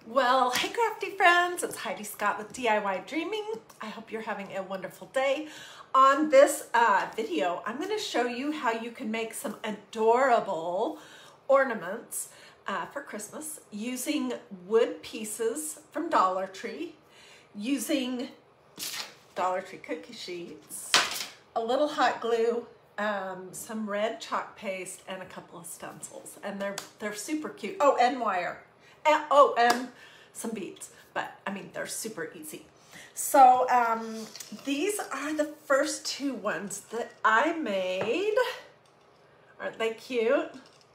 Well, hey crafty friends, it's Heidi Scott with DIY Dreaming. I hope you're having a wonderful day. On this video, I'm going to show you how you can make some adorable ornaments for Christmas using wood pieces from Dollar Tree, using Dollar Tree cookie sheets, a little hot glue, some red chalk paste, and a couple of stencils. And they're super cute. Oh, and wire. And some beads, but I mean, they're super easy. So these are the first two ones that I made. Aren't they cute?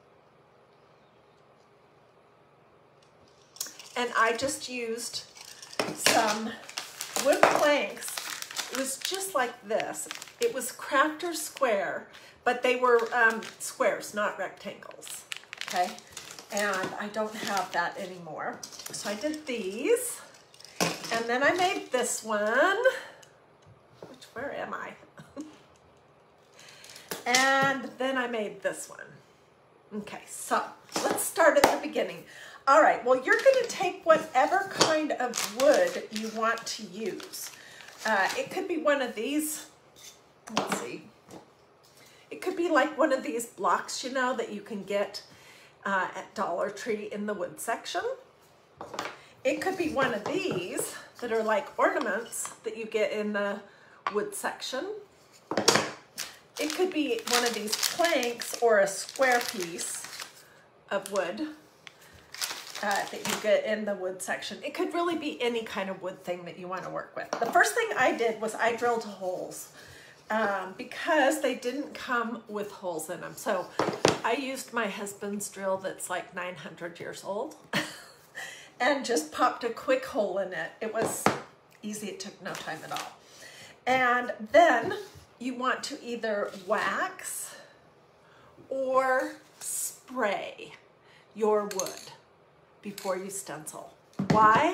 And I just used some wood planks. It was just like this. It was Crafter Square, but they were squares, not rectangles, okay? And I don't have that anymore. So I did these, and then I made this one, where am I? And then I made this one. Okay, so let's start at the beginning. All right, well, you're gonna take whatever kind of wood you want to use. It could be one of these, let's see. It could be like one of these blocks, you know, that you can get at Dollar Tree in the wood section. It could be one of these that are like ornaments that you get in the wood section. It could be one of these planks or a square piece of wood that you get in the wood section. It could really be any kind of wood thing that you want to work with. The first thing I did was I drilled holes because they didn't come with holes in them. So I used my husband's drill that's like 900 years old and just popped a quick hole in it. It was easy, it took no time at all. And then you want to either wax or spray your wood before you stencil. Why?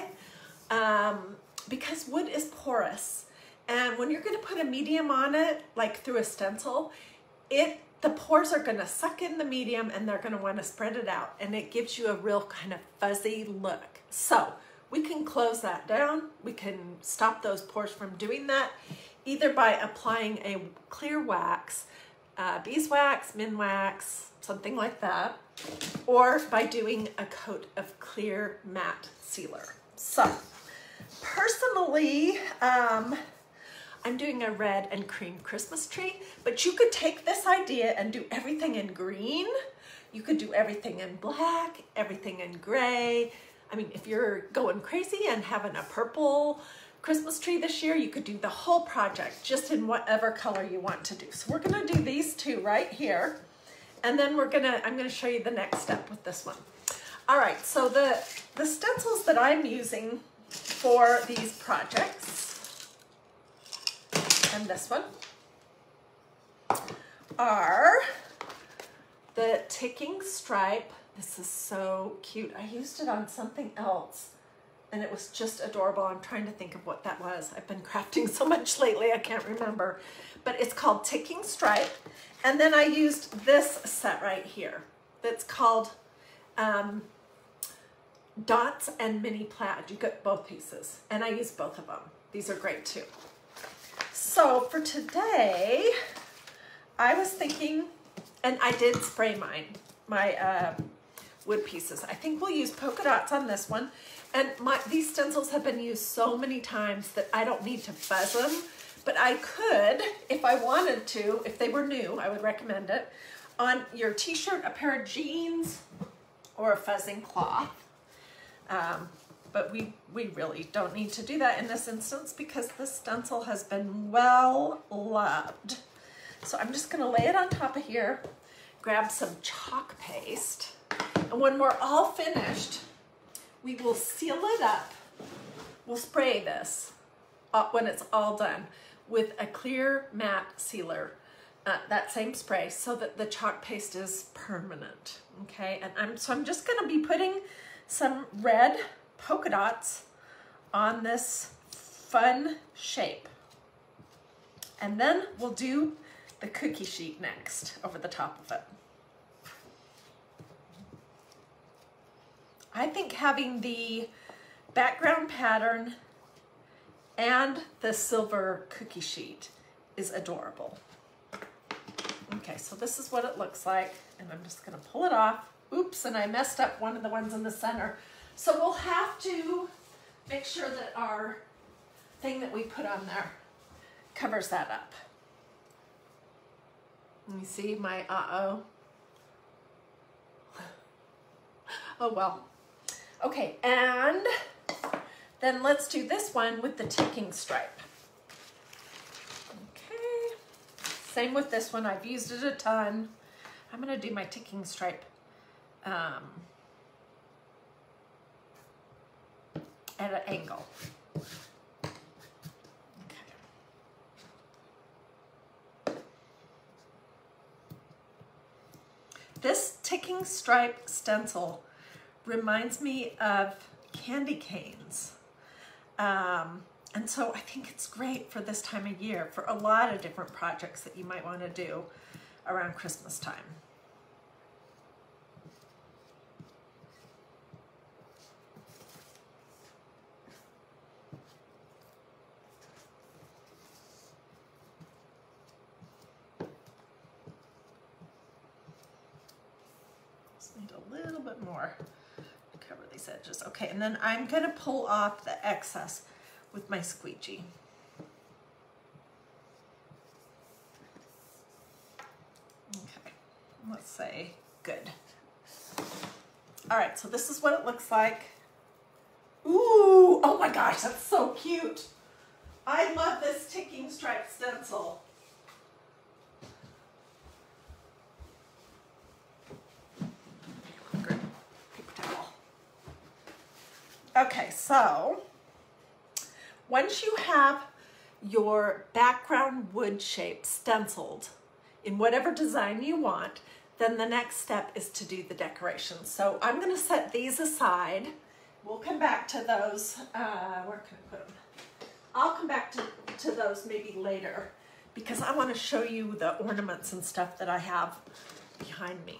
Because wood is porous. And when you're gonna put a medium on it, like through a stencil, the pores are gonna suck in the medium and they're gonna wanna spread it out, and it gives you a real kind of fuzzy look. So we can close that down. We can stop those pores from doing that, either by applying a clear wax, beeswax, Minwax, something like that, or by doing a coat of clear matte sealer. So personally, I'm doing a red and cream Christmas tree, but you could take this idea and do everything in green. You could do everything in black, everything in gray. I mean, if you're going crazy and having a purple Christmas tree this year, you could do the whole project just in whatever color you want to do. So we're gonna do these two right here. And then I'm gonna show you the next step with this one. All right, so the stencils that I'm using for these projects, and this one, are the Ticking Stripe. This is so cute. I used it on something else and it was just adorable. I'm trying to think of what that was. I've been crafting so much lately, I can't remember. But it's called Ticking Stripe. And then I used this set right here that's called Dots and Mini Plaid. You get both pieces, and I use both of them. These are great too. So for today, I was thinking, and I did spray my wood pieces. I think we'll use polka dots on this one. And these stencils have been used so many times that I don't need to fuzz them, but I could, if I wanted to, if they were new, I would recommend it, on your t-shirt, a pair of jeans, or a fuzzing cloth. But we really don't need to do that in this instance because this stencil has been well loved. So I'm just gonna lay it on top of here, grab some chalk paste, and when we're all finished, we will seal it up. We'll spray this when it's all done with a clear matte sealer, that same spray, so that the chalk paste is permanent, okay? And I'm just gonna be putting some red polka dots on this fun shape. And then we'll do the cookie sheet next over the top of it. I think having the background pattern and the silver cookie sheet is adorable. Okay, so this is what it looks like, and I'm just gonna pull it off. Oops, and I messed up one of the ones in the center. So we'll have to make sure that our thing that we put on there covers that up. Let me see my uh-oh. Oh well. Okay, and then let's do this one with the ticking stripe. Okay, same with this one. I've used it a ton. I'm gonna do my ticking stripe at an angle. This ticking stripe stencil reminds me of candy canes. And so I think it's great for this time of year for a lot of different projects that you might want to do around Christmas time. Need a little bit more to cover these edges. Okay, and then I'm going to pull off the excess with my squeegee. Okay, let's say good. All right, so this is what it looks like. Ooh, oh my gosh, that's so cute. I love this ticking stripe stencil. Okay, so once you have your background wood shape stenciled in whatever design you want, then the next step is to do the decorations. So I'm going to set these aside. We'll come back to those. Where can I put them? I'll come back to those maybe later because I want to show you the ornaments and stuff that I have behind me.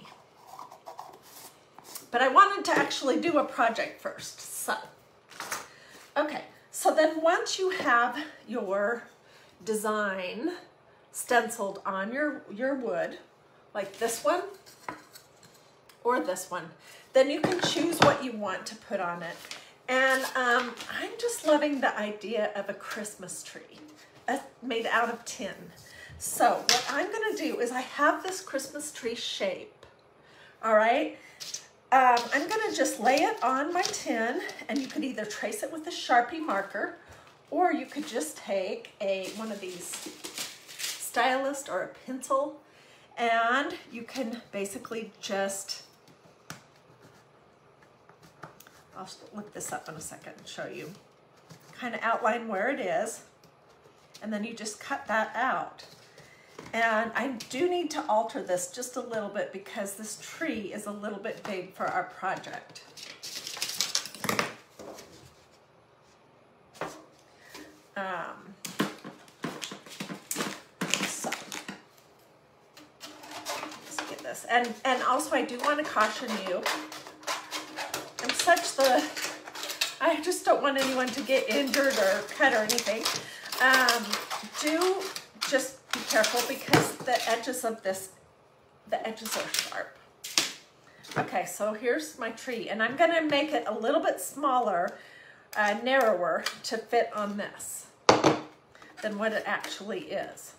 But I wanted to actually do a project first. So, okay, so then once you have your design stenciled on your wood, like this one or this one, then you can choose what you want to put on it. And I'm just loving the idea of a Christmas tree made out of tin. So what I'm gonna do is I have this Christmas tree shape, all right? I'm gonna just lay it on my tin, and you could either trace it with a Sharpie marker, or you could just take one of these stylus or a pencil, and you can basically just, I'll look this up in a second and show you, kind of outline where it is, and then you just cut that out. And I do need to alter this just a little bit because this tree is a little bit big for our project. So let's get this. And also I do want to caution you, I just don't want anyone to get injured or cut or anything. Do just be careful because the edges of this, the edges are sharp. Okay, so here's my tree, and I'm gonna make it a little bit smaller, narrower to fit on this than what it actually is.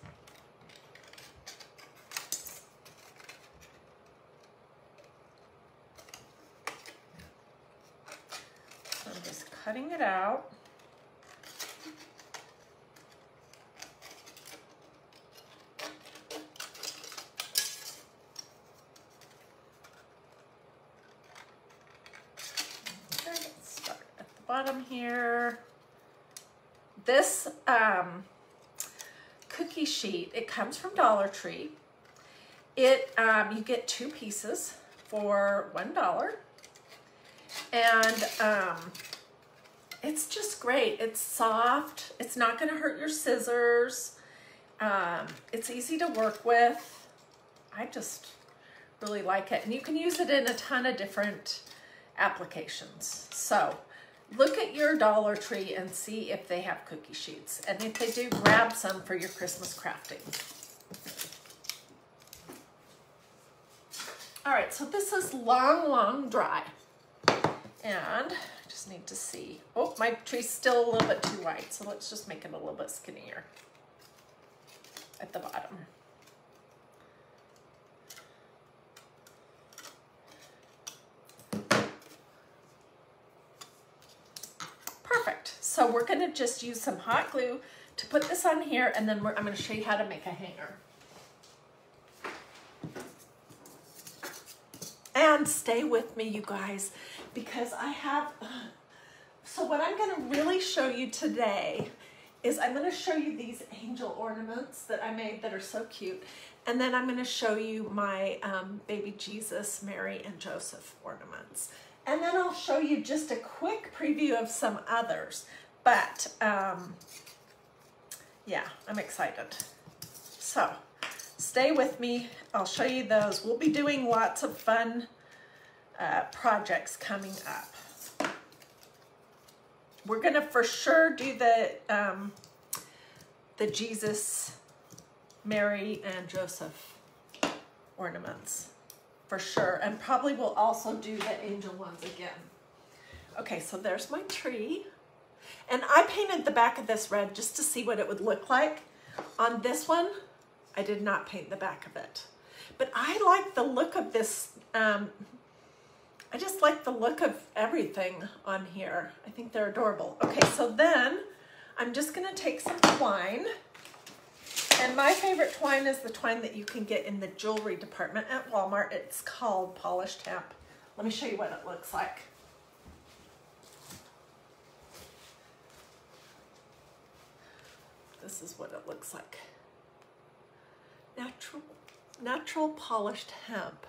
So I'm just cutting it out. Bottom here. This cookie sheet, it comes from Dollar Tree. It you get 2 pieces for $1, and it's just great. It's soft. It's not going to hurt your scissors. It's easy to work with. I just really like it, and you can use it in a ton of different applications. So look at your Dollar Tree and see if they have cookie sheets. And if they do, grab some for your Christmas crafting. All right, so this is long dry. And I just need to see. Oh, my tree's still a little bit too wide, so let's just make it a little bit skinnier at the bottom. Perfect. So we're gonna just use some hot glue to put this on here, and then I'm gonna show you how to make a hanger. And stay with me, you guys, because I have, so what I'm gonna really show you today is I'm gonna show you these angel ornaments that I made that are so cute. And then I'm gonna show you my baby Jesus, Mary, and Joseph ornaments. And then I'll show you just a quick preview of some others. But yeah, I'm excited. So stay with me. I'll show you those. We'll be doing lots of fun projects coming up. We're gonna for sure do the Jesus, Mary, and Joseph ornaments, for sure. And probably we'll also do the angel ones again. Okay, so there's my tree. And I painted the back of this red just to see what it would look like. On this one, I did not paint the back of it. But I like the look of this, I just like the look of everything on here. I think they're adorable. Okay, so then I'm just gonna take some twine. And my favorite twine is the twine that you can get in the jewelry department at Walmart. It's called Polished Hemp. Let me show you what it looks like. This is what it looks like. Natural polished hemp.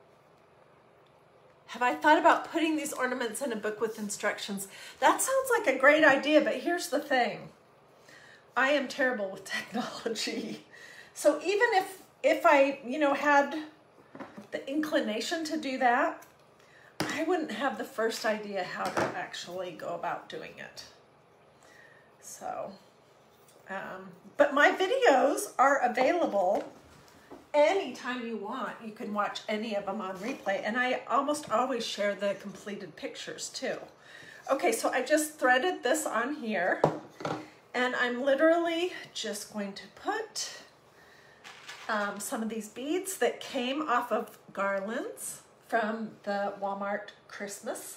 Have I thought about putting these ornaments in a book with instructions? That sounds like a great idea, but here's the thing. I am terrible with technology. So even if I, had the inclination to do that, I wouldn't have the first idea how to actually go about doing it. So, but my videos are available anytime you want. You can watch any of them on replay, and I almost always share the completed pictures too. Okay, so I just threaded this on here, and I'm literally just going to put some of these beads that came off of garlands from the Walmart Christmas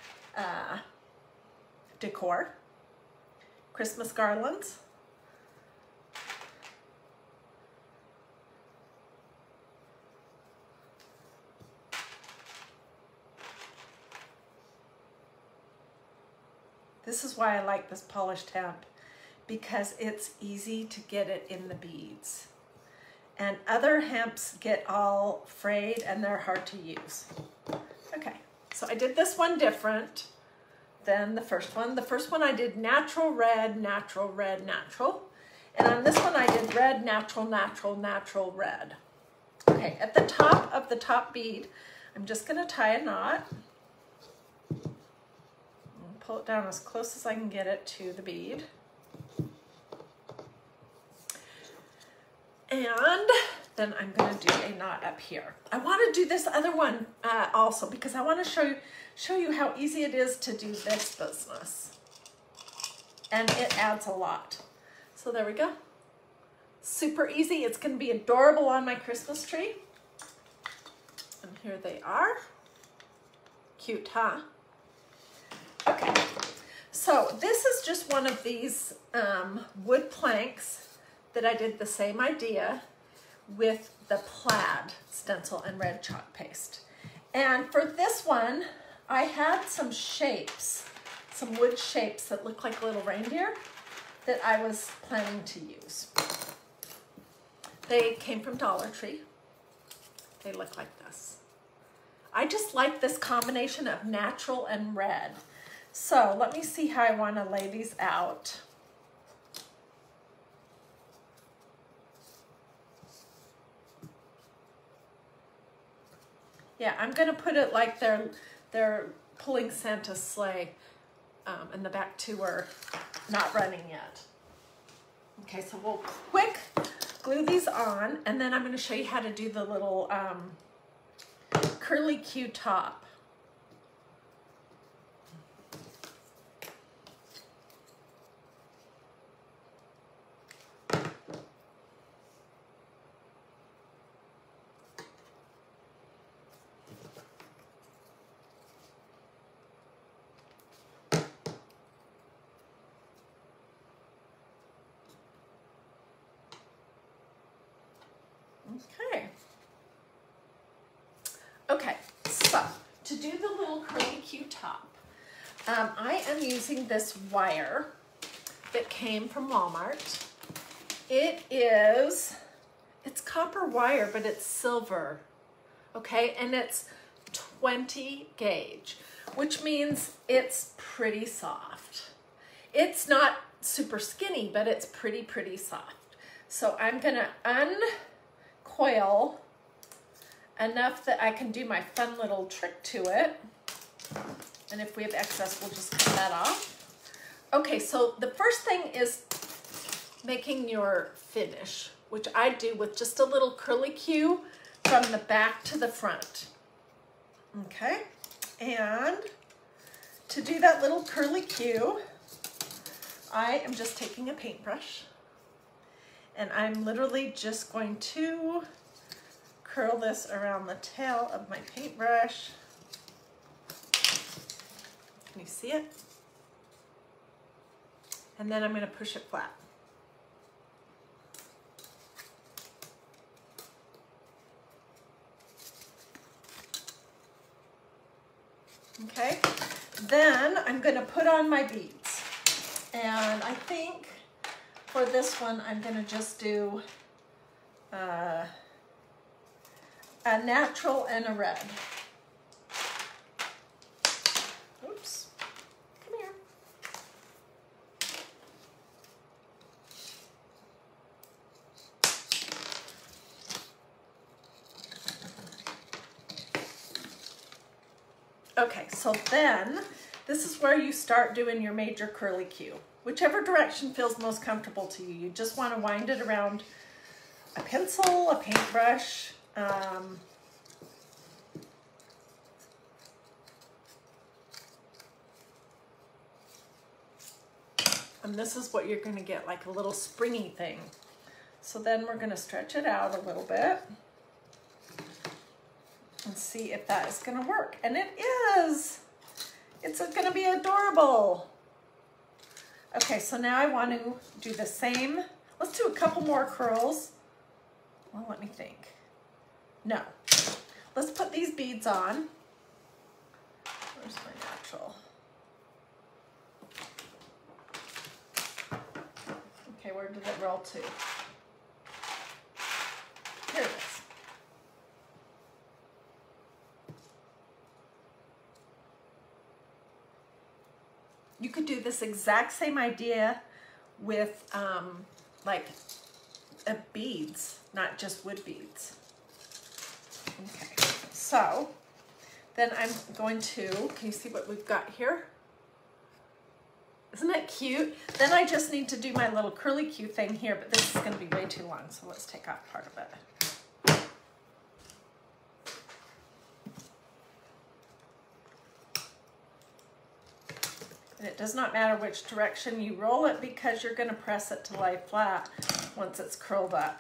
decor, Christmas garlands. This is why I like this polished hemp, because it's easy to get it in the beads. And other hemps get all frayed and they're hard to use. Okay, so I did this one different than the first one. The first one I did natural red, natural red, natural. And on this one I did red, natural, natural, natural, red. Okay, at the top of the top bead, I'm just gonna tie a knot. Pull it down as close as I can get it to the bead. And then I'm going to do a knot up here. I want to do this other one also because I want to show you how easy it is to do this business. And it adds a lot. So there we go. Super easy. It's going to be adorable on my Christmas tree. And here they are. Cute, huh? Okay, so this is just one of these wood planks that I did the same idea with the plaid stencil and red chalk paste. And for this one, I had some shapes, some wood shapes that look like little reindeer that I was planning to use. They came from Dollar Tree. They look like this. I just like this combination of natural and red. So let me see how I want to lay these out. Yeah, I'm going to put it like they're pulling Santa's sleigh. and the back two are not running yet. Okay, so we'll quick glue these on, and then I'm going to show you how to do the little curly Q top. Okay. Okay, so to do the little curly Q top, I am using this wire that came from Walmart. It's copper wire, but it's silver, okay? And it's 20 gauge, which means it's pretty soft. It's not super skinny, but it's pretty soft. So I'm gonna uncoil enough that I can do my fun little trick to it. And if we have excess, we'll just cut that off. Okay, so the first thing is making your finish, which I do with just a little curly Q from the back to the front. Okay, and to do that little curly Q, I am just taking a paintbrush, and I'm literally just going to curl this around the tail of my paintbrush. Can you see it? And then I'm going to push it flat. Okay, then I'm going to put on my beads. And I think for this one, I'm going to just do a natural and a red. Oops, come here. Okay, so then this is where you start doing your major curly Q. Whichever direction feels most comfortable to you. You just want to wind it around a pencil, a paintbrush. And this is what you're going to get, like a little springy thing. So then we're going to stretch it out a little bit and see if that is going to work. And it is. It's going to be adorable. Okay, so now I want to do the same. Let's do a couple more curls. Well, let me think. No. Let's put these beads on. Where's my natural? Okay, where did it roll to? Here it is. You could do this exact same idea with like beads, not just wood beads. Okay, so then I'm going to, can you see what we've got here? Isn't that cute? Then I just need to do my little curly Q thing here, but this is going to be way too long, so let's take off part of it. And it does not matter which direction you roll it because you're going to press it to lie flat once it's curled up.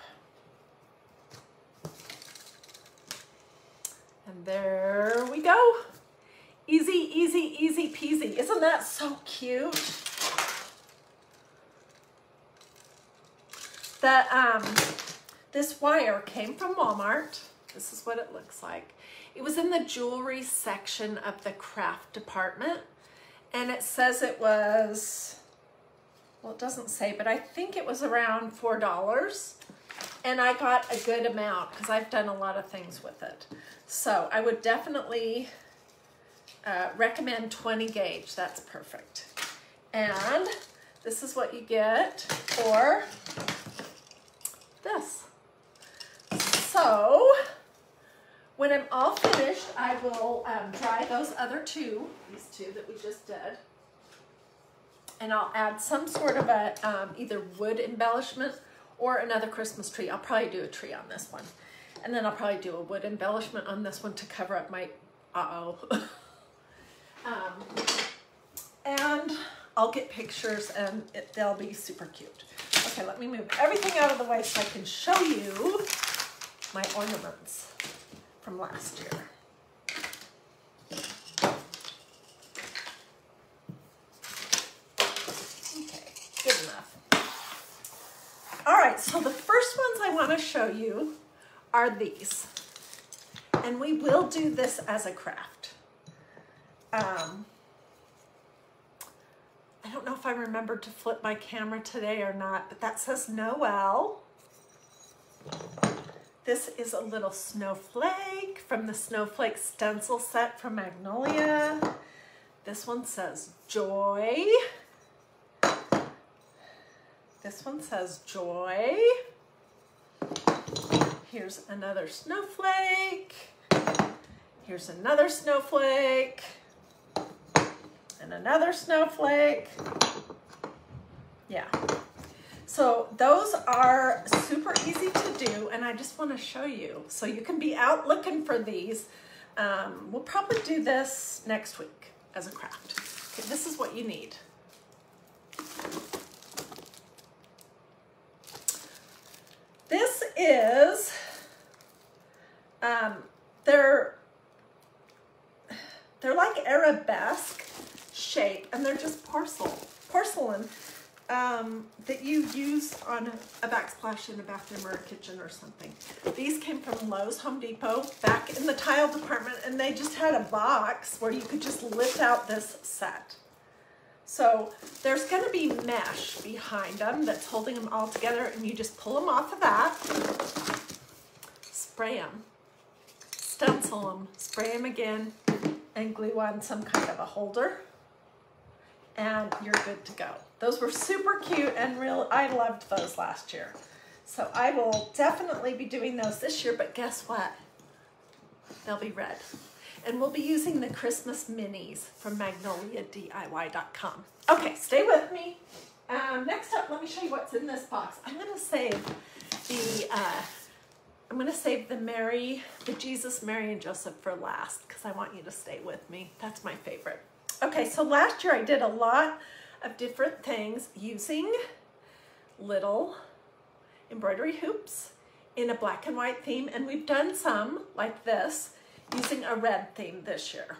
And there we go. Easy, easy, easy peasy. Isn't that so cute? This wire came from Walmart. This is what it looks like. It was in the jewelry section of the craft department. And it says it was, well, it doesn't say, but I think it was around $4. And I got a good amount because I've done a lot of things with it. So I would definitely recommend 20 gauge. That's perfect. And this is what you get for this. So when I'm all finished, I will dry those other two, these two that we just did. and I'll add some sort of a either wood embellishment or another Christmas tree. I'll probably do a tree on this one. And then I'll probably do a wood embellishment on this one to cover up my, and I'll get pictures and they'll be super cute. Okay, let me move everything out of the way so I can show you my ornaments from last year. Okay, good enough. All right, so the first ones I want to show you are these. And we will do this as a craft. I don't know if I remembered to flip my camera today or not, but that says Noel. This is a little snowflake from the Snowflake stencil set from Magnolia. This one says Joy. This one says Joy. Here's another snowflake. Here's another snowflake. And another snowflake. Yeah. So those are super easy to do, and I just want to show you. So you can be out looking for these. We'll probably do this next week as a craft. Okay, this is what you need. This is, they're like arabesque shape, and they're just porcelain that you use on a backsplash in a bathroom or a kitchen or something. These came from Lowe's Home Depot back in the tile department, and they just had a box where you could just lift out this set. So there's going to be mesh behind them that's holding them all together, and you just pull them off of that, spray them, stencil them, spray them again, and glue on some kind of a holder, and you're good to go. Those were super cute and real. I loved those last year. So I will definitely be doing those this year, but guess what? They'll be red. And we'll be using the Christmas minis from magnoliadiy.com. Okay, stay with me. Next up, let me show you what's in this box. I'm gonna save the Jesus, Mary, and Joseph for last because I want you to stay with me. That's my favorite. Okay, so last year I did a lot of different things using little embroidery hoops in a black and white theme, and we've done some like this using a red theme this year.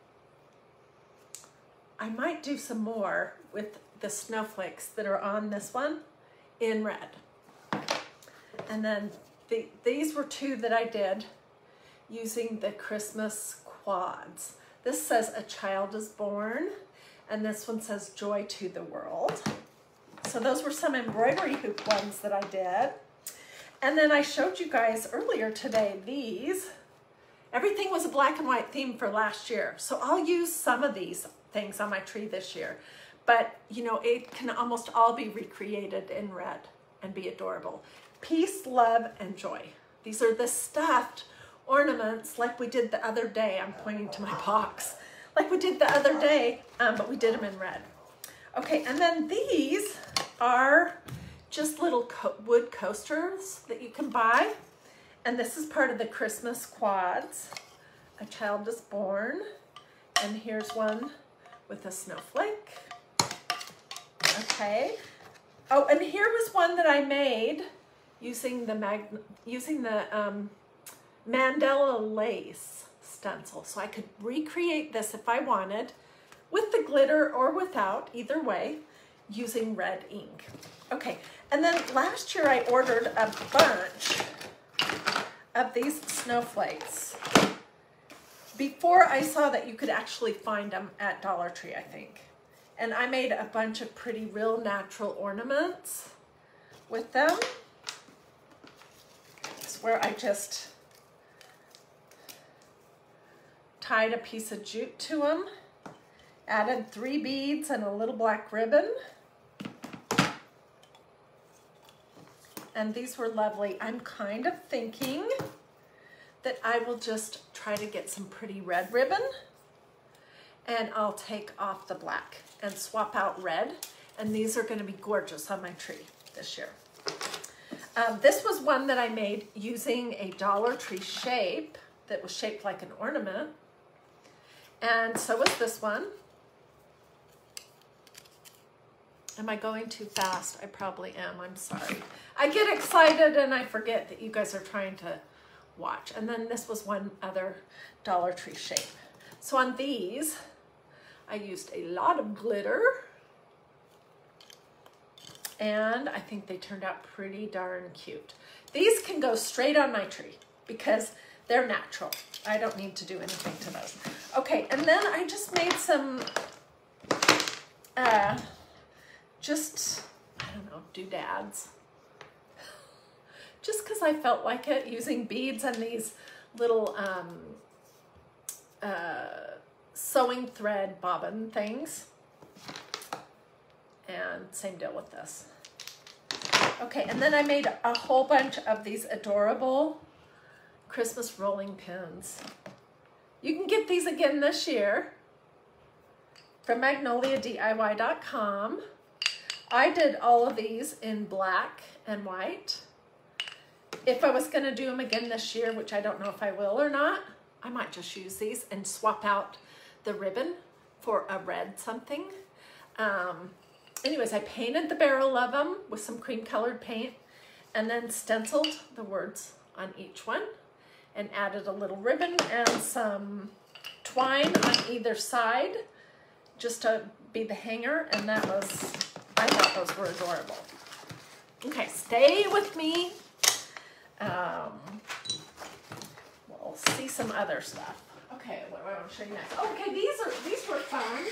I might do some more with the snowflakes that are on this one in red. And then these were two that I did using the Christmas quads. This says A Child is Born, and this one says Joy to the World. So those were some embroidery hoop ones that I did. And then I showed you guys earlier today these. Everything was a black and white theme for last year. So I'll use some of these things on my tree this year. But you know, it can almost all be recreated in red and be adorable. Peace, love, and joy. These are the stuffed ornaments like we did the other day. I'm pointing to my box. Like we did the other day, but we did them in red. Okay, and then these are just little wood coasters that you can buy. And this is part of the Christmas quads. A Child is Born. And here's one with a snowflake. Okay. Oh, and here was one that I made using the Mandela lace stencil. So I could recreate this if I wanted with the glitter or without, either way, using red ink. Okay, and then last year I ordered a bunch of these snowflakes before I saw that you could actually find them at Dollar Tree, I think. And I made a bunch of pretty real natural ornaments with them. It's where I just tied a piece of jute to them, added 3 beads and a little black ribbon. And these were lovely. I'm kind of thinking that I will just try to get some pretty red ribbon and I'll take off the black and swap out red. And these are gonna be gorgeous on my tree this year. This was one that I made using a Dollar Tree shape that was shaped like an ornament. And so was this one. Am I going too fast? I probably am, I'm sorry. I get excited and I forget that you guys are trying to watch. And then this was one other Dollar Tree shape. So on these, I used a lot of glitter. And I think they turned out pretty darn cute. These can go straight on my tree because they're natural. I don't need to do anything to those. Okay, and then I just made some, I don't know, doodads. Just because I felt like it, using beads and these little sewing thread bobbin things. And same deal with this. Okay, and then I made a whole bunch of these adorable Christmas rolling pins. You can get these again this year from magnoliadiy.com. I did all of these in black and white. If I was gonna do them again this year, which I don't know if I will or not, I might just use these and swap out the ribbon for a red something. Anyways, I painted the barrel of them with some cream colored paint and then stenciled the words on each one and added a little ribbon and some twine on either side just to be the hanger, and that was, I thought those were adorable. Okay, stay with me. We'll see some other stuff. Okay, what do I want to show you next? Okay, these were fun.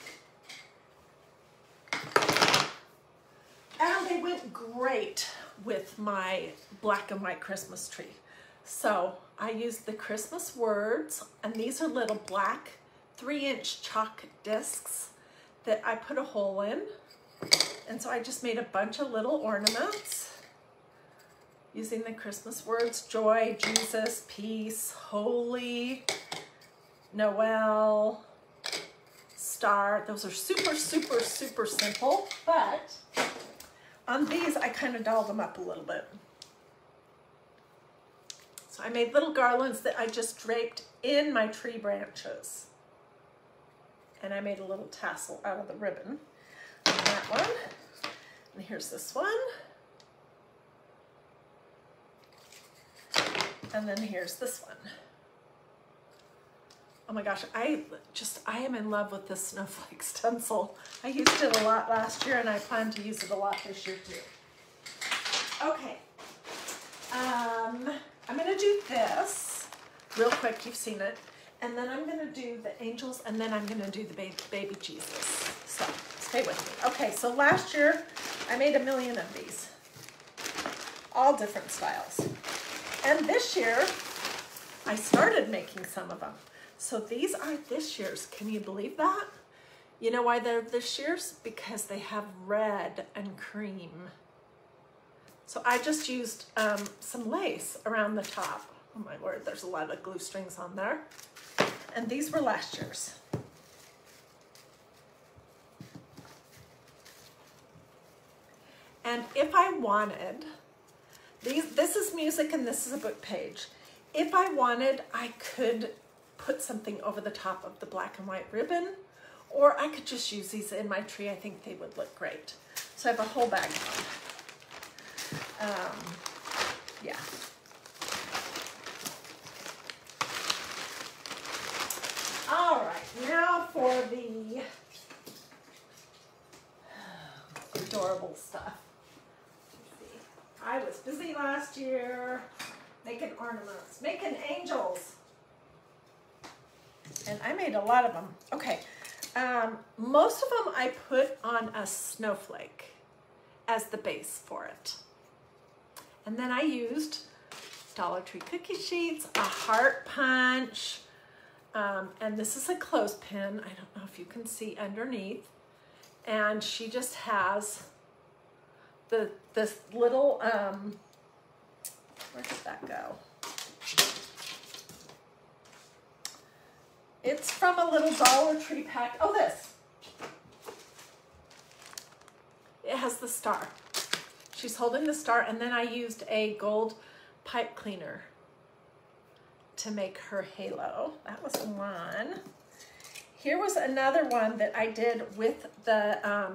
And they went great with my black and white Christmas tree. So I used the Christmas words, and these are little black 3-inch chalk discs that I put a hole in. And so I just made a bunch of little ornaments using the Christmas words: joy, Jesus, peace, holy, Noel, star. Those are super, super, super simple, but on these, I kind of dolled them up a little bit. So I made little garlands that I just draped in my tree branches. And I made a little tassel out of the ribbon on that one. And here's this one. And then here's this one. Oh my gosh, I am in love with this snowflake stencil. I used it a lot last year and I plan to use it a lot this year too. Okay, I'm gonna do this real quick, you've seen it. And then I'm gonna do the angels, and then I'm gonna do the baby Jesus. So stay with me. Okay, so last year I made 1 million of these, all different styles. And this year I started making some of them. So these are this year's. Can you believe that? You know why they're this year's? Because they have red and cream. So I just used some lace around the top. Oh my word, there's a lot of glue strings on there. And these were last year's. And if I wanted, this is music and this is a book page. If I wanted, I could put something over the top of the black and white ribbon, or I could just use these in my tree. I think they would look great. So I have a whole bag of them. Yeah. All right, now for the adorable stuff. Let's see. I was busy last year making ornaments, making angels. And I made a lot of them. Okay, most of them I put on a snowflake as the base for it. And then I used Dollar Tree cookie sheets, a heart punch, and this is a clothespin. I don't know if you can see underneath. And she just has this little, where did that go? It's from a little Dollar Tree pack. Oh, this. It has the star. She's holding the star, and then I used a gold pipe cleaner to make her halo. That was one. Here was another one that I did with the,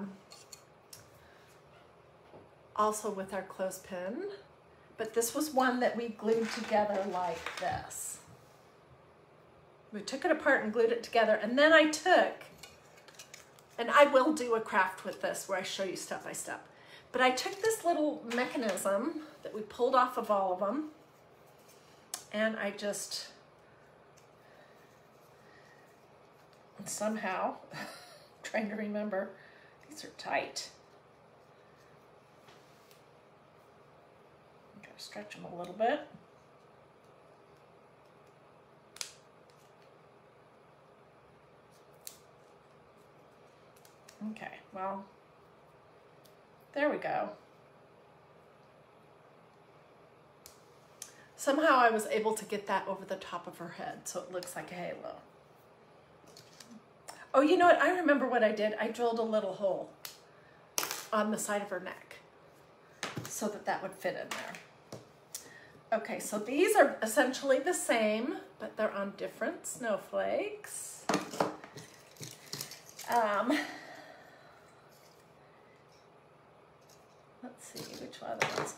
also with our clothespin, but this was one that we glued together like this. We took it apart and glued it together, and then I took, and I will do a craft with this where I show you step by step, but I took this little mechanism that we pulled off of all of them, and I just somehow, trying to remember, these are tight. I'm going to stretch them a little bit. Okay, well, there we go. Somehow I was able to get that over the top of her head so it looks like a halo. Oh, you know what? I remember what I did. I drilled a little hole on the side of her neck so that that would fit in there. Okay, so these are essentially the same, but they're on different snowflakes. Let's see, which other ones?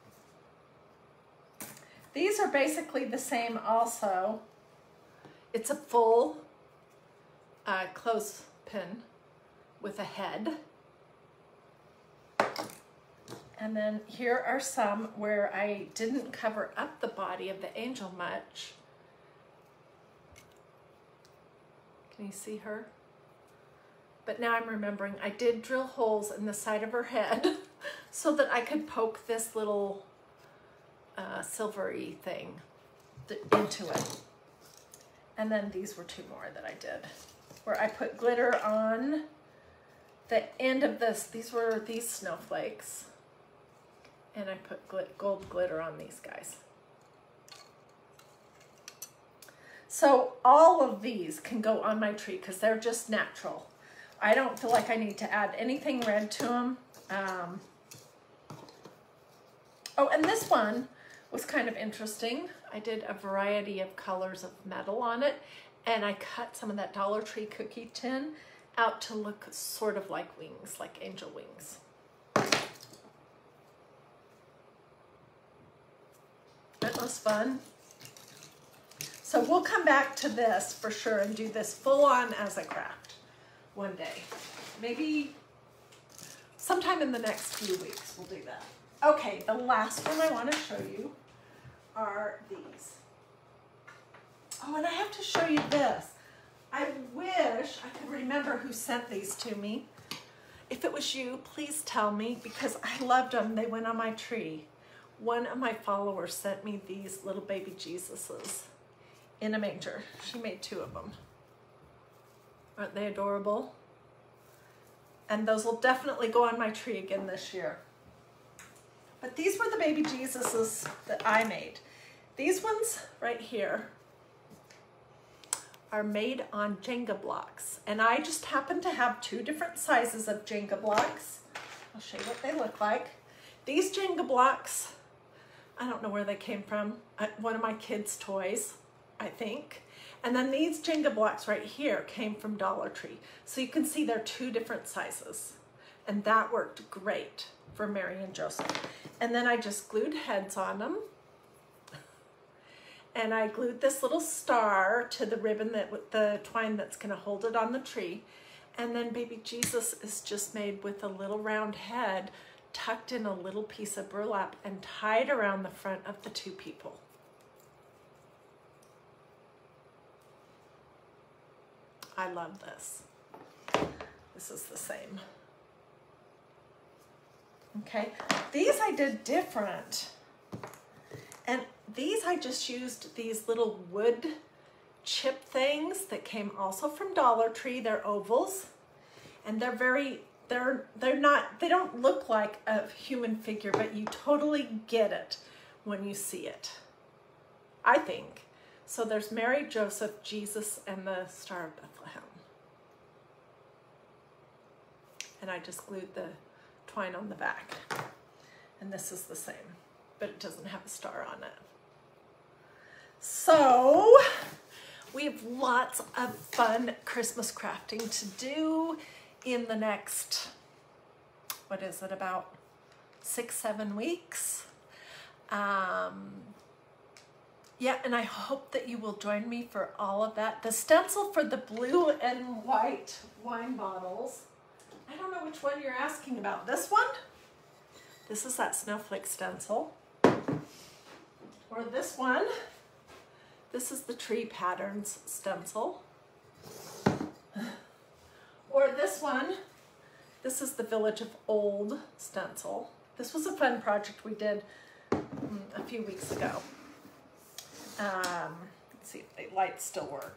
These are basically the same also. It's a full clothespin with a head. And then here are some where I didn't cover up the body of the angel much. Can you see her? But now I'm remembering I did drill holes in the side of her head so that I could poke this little silvery thing into it. And then these were two more that I did, where I put glitter on the end of this. These were these snowflakes, and I put gold glitter on these guys. So all of these can go on my tree because they're just natural. I don't feel like I need to add anything red to them. Oh, and this one was kind of interesting. I did a variety of colors of metal on it, and I cut some of that Dollar Tree cookie tin out to look sort of like wings, like angel wings. That was fun. So we'll come back to this for sure and do this full on as a craft one day. Maybe sometime in the next few weeks we'll do that. Okay, the last one I want to show you are these. Oh, and I have to show you this. I wish I could remember who sent these to me. If it was you, please tell me, because I loved them. They went on my tree. One of my followers sent me these little baby Jesuses in a manger. She made two of them. Aren't they adorable? And those will definitely go on my tree again this year. But these were the baby Jesuses that I made. These ones right here are made on Jenga blocks. And I just happen to have two different sizes of Jenga blocks. I'll show you what they look like. These Jenga blocks, I don't know where they came from. One of my kids' toys, I think. And then these Jenga blocks right here came from Dollar Tree. So you can see they're two different sizes. And that worked great for Mary and Joseph. And then I just glued heads on them. And I glued this little star to the ribbon with the twine that's gonna hold it on the tree. And then baby Jesus is just made with a little round head tucked in a little piece of burlap and tied around the front of the two people. I love this. This is the same. Okay, these I did different. And these I just used these little wood chip things that came also from Dollar Tree. They're ovals, and they're they don't look like a human figure, but you totally get it when you see it, I think. So there's Mary, Joseph, Jesus, and the Star of Bethlehem. And I just glued the twine on the back. And this is the same, but it doesn't have a star on it. So we have lots of fun Christmas crafting to do in the next, what is it, about 6-7 weeks. Yeah, and I hope that you will join me for all of that. The stencil for the blue and white wine bottles, I don't know which one you're asking about. This one? This is that snowflake stencil. Or this one. This is the tree patterns stencil. Or this one. This is the Village of Old stencil. This was a fun project we did a few weeks ago. Let's see if the lights still work.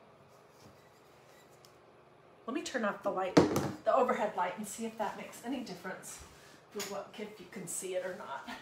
Let me turn off the light, the overhead light, and see if that makes any difference with if you can see it or not. I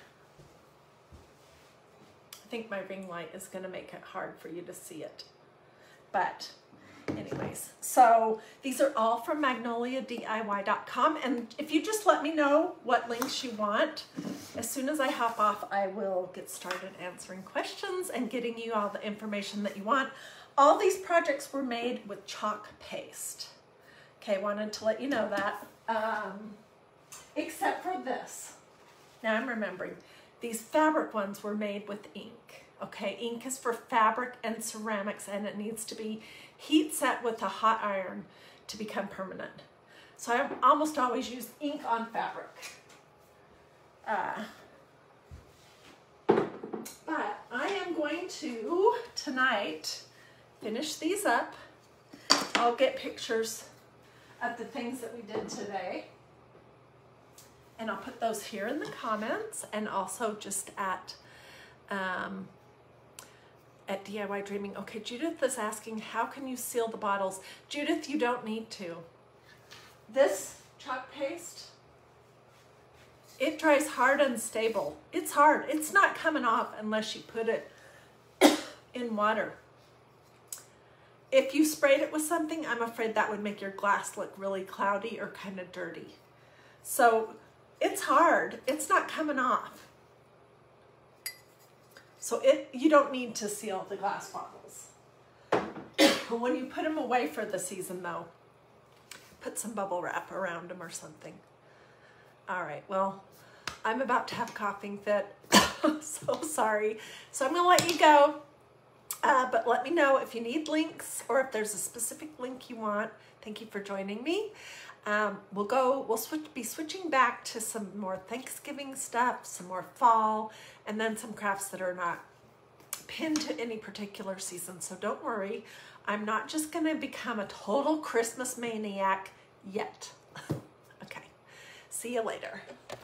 think my ring light is going to make it hard for you to see it. But anyways, so these are all from magnoliadiy.com, and if you just let me know what links you want, as soon as I hop off, I will get started answering questions and getting you all the information that you want. All these projects were made with chalk paste. Okay, wanted to let you know that, except for this. Now I'm remembering, these fabric ones were made with ink. Okay, ink is for fabric and ceramics, and it needs to be heat set with a hot iron to become permanent. So I almost always use ink on fabric. But I am going to, tonight, finish these up. I'll get pictures of the things that we did today. And I'll put those here in the comments, and also just at DIY Dreaming. Okay, Judith is asking, how can you seal the bottles? Judith, you don't need to. This chalk paste, it dries hard and stable. It's hard. It's not coming off unless you put it in water. If you sprayed it with something, I'm afraid that would make your glass look really cloudy or kind of dirty. So it's hard. It's not coming off. So you don't need to seal the glass bottles. When you put them away for the season though, put some bubble wrap around them or something. All right, well, I'm about to have a coughing fit. So sorry. So I'm gonna let you go. But let me know if you need links or if there's a specific link you want. Thank you for joining me. We'll be switching back to some more Thanksgiving stuff, some more fall, and then some crafts that are not pinned to any particular season. So don't worry, I'm not just gonna become a total Christmas maniac yet. Okay, see you later.